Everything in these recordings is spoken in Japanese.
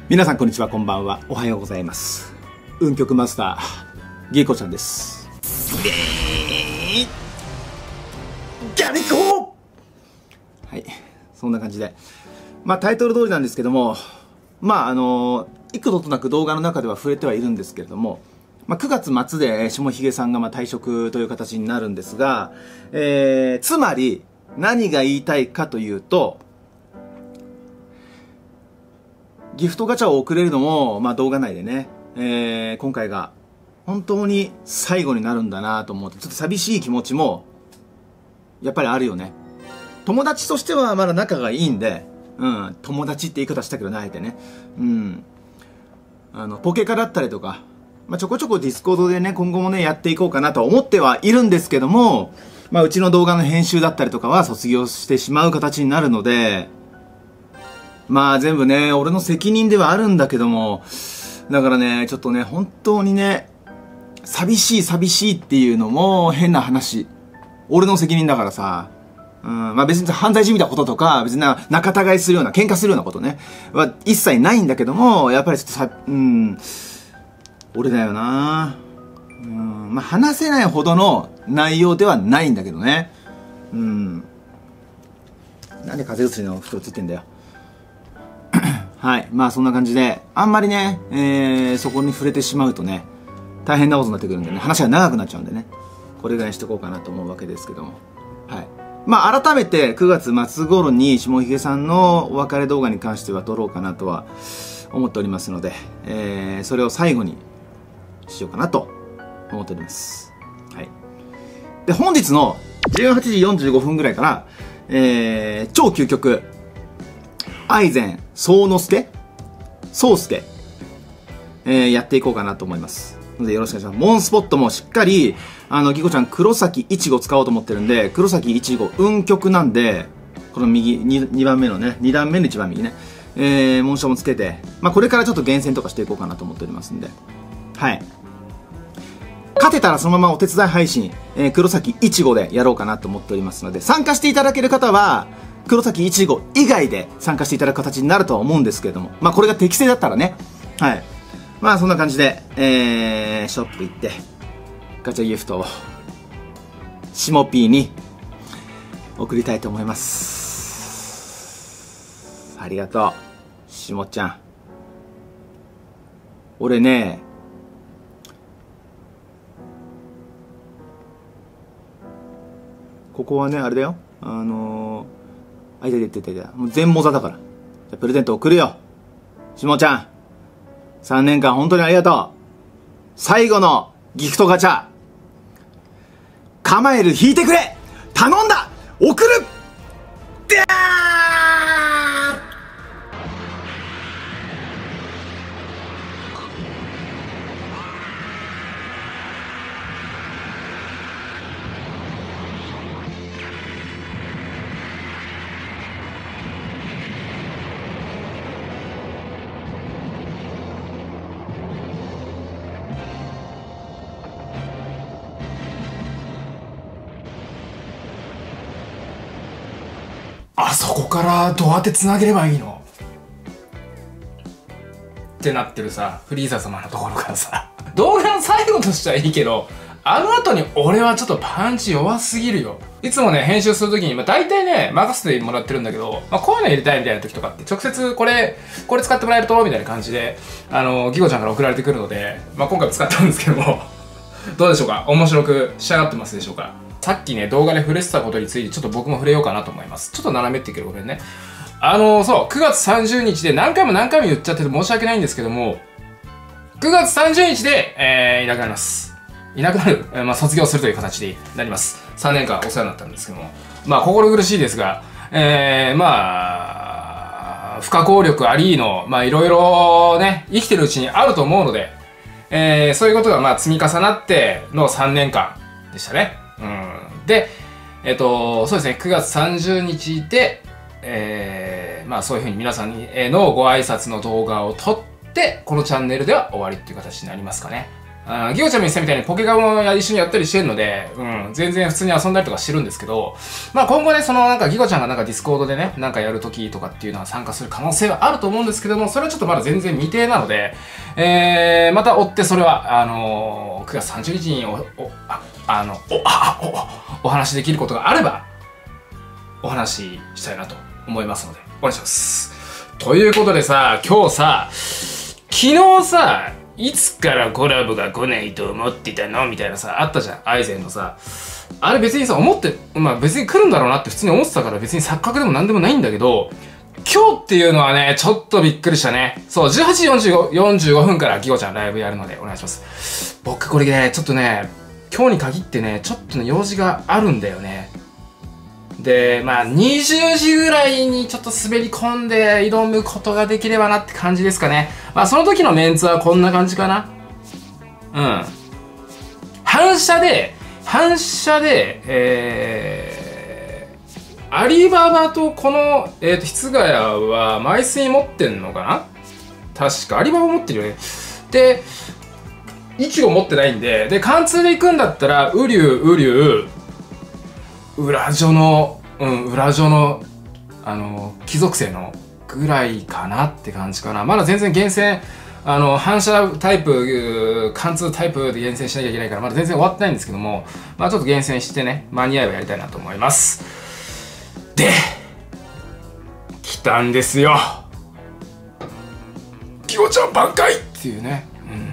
皆さんこんにちは、こんばんは、おはようございます。運極マスターギーコちゃんです。ギャリコはい、そんな感じでタイトル通りなんですけども、幾度となく動画の中では触れてはいるんですけれども、9月末で下髭さんが退職という形になるんですが、つまり何が言いたいかというと、ギフトガチャを送れるのも、動画内でね、今回が本当に最後になるんだなと思って、ちょっと寂しい気持ちもやっぱりあるよね。友達としてはまだ仲がいいんで、友達って言い方したけどね、あえてね。ポケカだったりとか、ちょこちょこディスコードでね、今後もね、やっていこうかなと思ってはいるんですけども、うちの動画の編集だったりとかは卒業してしまう形になるので、全部ね、俺の責任ではあるんだけども、だからね、ちょっとね、本当にね、寂しいっていうのも変な話。俺の責任だからさ。別に犯罪じみたこととか、別に仲違いするような、喧嘩するようなことね、は一切ないんだけども、やっぱりちょっと俺だよな。話せないほどの内容ではないんだけどね。なんで風邪薬の袋ついてんだよ。はい。そんな感じで、あんまりね、そこに触れてしまうとね、大変なことになってくるんでね、話が長くなっちゃうんでね、これぐらいにしとこうかなと思うわけですけども。はい。改めて9月末頃に下髭さんのお別れ動画に関しては撮ろうかなとは思っておりますので、それを最後にしようかなと思っております。はい。で、本日の18時45分ぐらいから、超究極、愛禅宗之助やっていこうかなと思います。のでよろしくお願いします。モンスポットもしっかり、ギコちゃん黒崎いちご使おうと思ってるんで、黒崎いちご運極なんで、この右、2番目のね、2段目の一番右ね、紋章もつけて、これからちょっと厳選とかしていこうかなと思っておりますんで、はい。勝てたらそのままお手伝い配信、黒崎いちごでやろうかなと思っておりますので、参加していただける方は、黒崎いちご以外で参加していただく形になるとは思うんですけれども、これが適正だったらね、はい。そんな感じで、ショップ行って、ガチャギフトを、しもぴーに送りたいと思います。ありがとう、しもちゃん。俺ね、ここはね、あれだよ。いた。もう全モザだから。じゃプレゼント送るよ。しもちゃん。3年間本当にありがとう。最後のギフトガチャ。カマエル引いてくれ！頼んだ！送る！でー！ あそこからどうやってつなげればいいのってなってるさ、フリーザ様のところからさ、動画の最後としてはいいけど、あの後に俺はちょっとパンチ弱すぎるよ。いつもね、編集するときに、大体ね、任せてもらってるんだけど、こういうの入れたいみたいな時とかって、直接これ使ってもらえるとみたいな感じで、ギコちゃんから送られてくるので、今回も使ったんですけども、どうでしょうか？面白く仕上がってますでしょうか？さっきね、動画で触れてたことについてちょっと僕も触れようかなと思います。ちょっと斜めって言うけどごめんね。そう、9月30日で何回も言っちゃってて申し訳ないんですけども、9月30日で、いなくなります。いなくなる、卒業するという形になります。3年間お世話になったんですけども。心苦しいですが、不可抗力ありの、いろいろね、生きてるうちにあると思うので、そういうことが積み重なっての3年間でしたね。で、そうですね、9月30日で、そういうふうに皆さんにのご挨拶の動画を撮って、このチャンネルでは終わりっていう形になりますかね。 ギオちゃんも言ってたみたいにポケカも一緒にやったりしてるので、全然普通に遊んだりとかしてるんですけど、まあ今後ね、ギゴちゃんがディスコードでね、やるときとかっていうのは参加する可能性はあると思うんですけども、それはちょっとまだ全然未定なので、また追ってそれは、9月30日にお話できることがあれば、お話ししたいなと思いますので、お願いします。ということでさ、今日さ、昨日さ、いつからコラボが来ないと思ってたのみたいなさ、あったじゃん、アイゼンのさ。あれ別にさ、別に来るんだろうなって普通に思ってたから別に錯覚でもなんでもないんだけど、今日っていうのはね、ちょっとびっくりしたね。そう、18時45分からギゴちゃんライブやるのでお願いします。僕これね、ちょっとね、今日に限ってね、ちょっとね、用事があるんだよね。で、20時ぐらいにちょっと滑り込んで挑むことができればなって感じですかね。その時のメンツはこんな感じかな。反射で、アリババとこの、室ヶ谷は枚数持ってんのかな。確か、アリババ持ってるよね。で、イチゴ持ってないんで、貫通で行くんだったら、ウリュウ、裏女の、貴族性のぐらいかなって感じかな。まだ全然厳選、反射タイプ、貫通タイプで厳選しなきゃいけないから、まだ全然終わってないんですけども、ちょっと厳選してね、間に合えばやりたいなと思います。で、来たんですよ。ギゴちゃん挽回っていうね。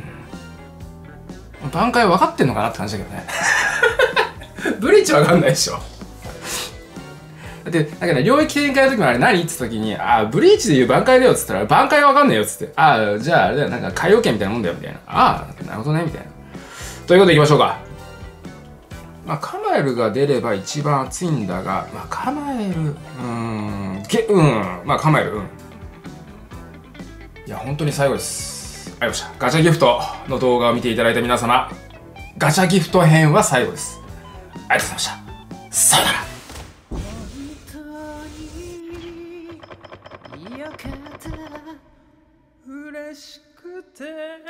挽回分かってんのかなって感じだけどね。ブリーチ分かんないでしょ。で、領域展開の時もあれ何って言った時に、ブリーチで言う挽回だよっつったら、挽回わかんないよっつって、じゃああれだよ、海洋圏みたいなもんだよみたいな。なるほどね、みたいな。ということで行きましょうか。カマエルが出れば一番熱いんだが、カマエル、カマエル、いや、本当に最後です。ありがとうございました。ガチャギフトの動画を見ていただいた皆様、ガチャギフト編は最後です。ありがとうございました。さよなら。嬉しくて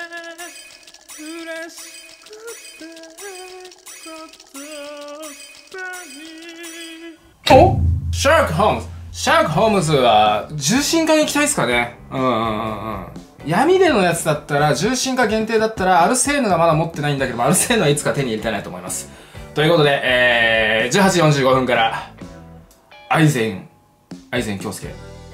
おシャーク・ホームズは重心化に行きたいですかね。闇でのやつだったら、重心化限定だったら、アルセーヌがまだ持ってないんだけども、アルセーヌはいつか手に入れたいなと思います。ということで、18時45分から、アイゼン宗介、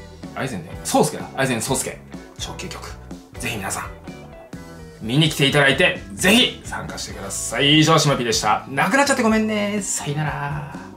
超究極。ぜひ皆さん、見に来ていただいて、ぜひ参加してください。以上、しまぴでした。なくなっちゃってごめんね。さよなら。